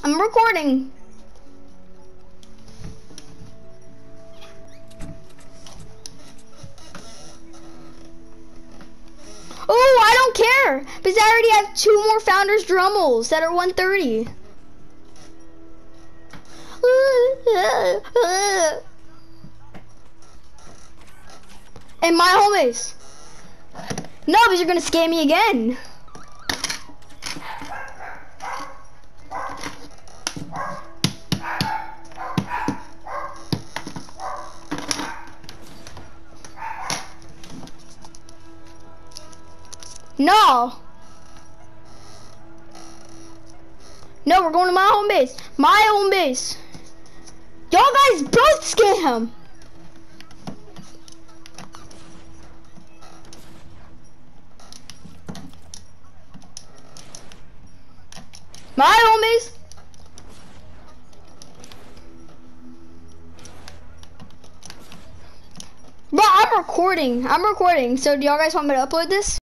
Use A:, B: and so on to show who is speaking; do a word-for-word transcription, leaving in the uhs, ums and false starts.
A: I'm recording. Oh, I don't care because I already have two more Founders Drummels that are one thirty. And my home base. No, because you're gonna scam me again. No. No, we're going to my home base. My home base. Y'all guys both scam. My home base. Bro, I'm recording. I'm recording. So do y'all guys want me to upload this?